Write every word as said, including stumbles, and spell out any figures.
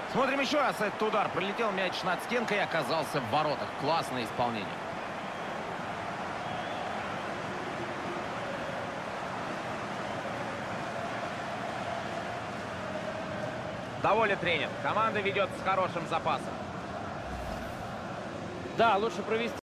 Смотрим еще раз этот удар. Пролетел мяч над стенкой и оказался в воротах. Классное исполнение. Доволен тренер. Команда ведет с хорошим запасом. Да, лучше провести